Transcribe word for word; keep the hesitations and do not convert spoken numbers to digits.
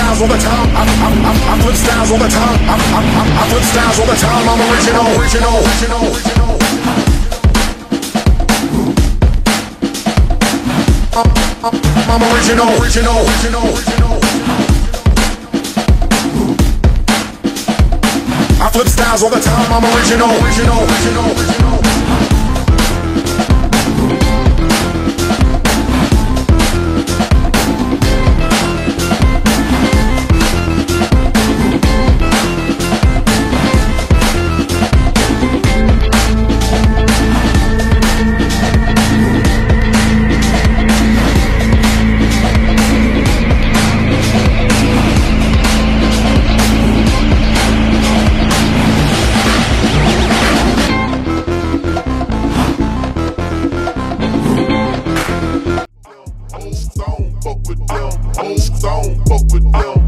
styles all the time. I, I, I, I flip styles all the time. I, I, I, I flip styles all the time. I'm original, original, original, original. I'm original, original, original, original. I flip styles all the time. I'm original, original, original, original. Fuck with them.